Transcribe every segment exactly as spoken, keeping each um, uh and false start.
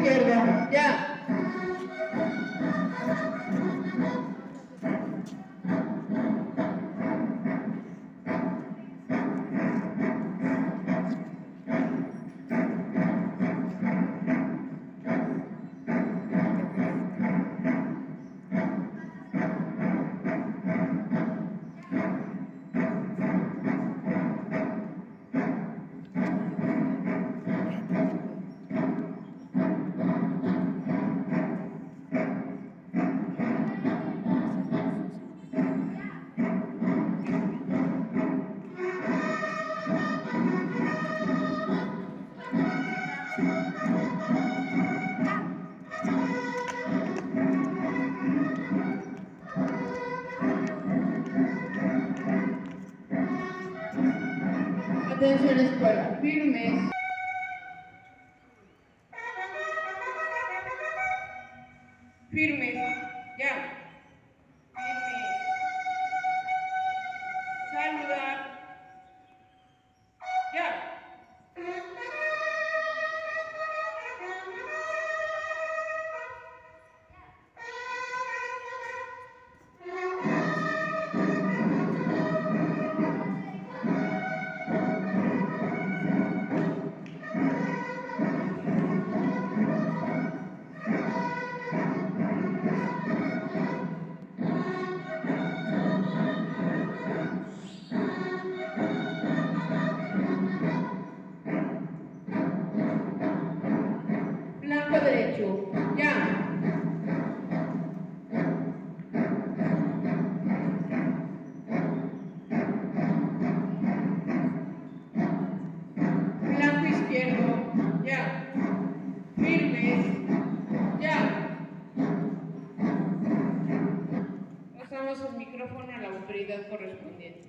izquierdo, ya. Atención escuela, firmes. Firmes, ya. Firmes. Saludar. Ya. Blanco derecho, ya. Blanco izquierdo, ya. Firmes, ya. Pasamos el micrófono a la autoridad correspondiente.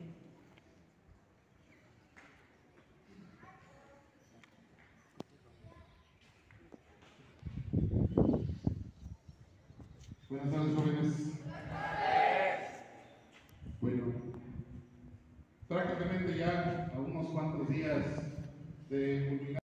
Buenas tardes, jóvenes. Bueno, prácticamente ya a unos cuantos días de culminar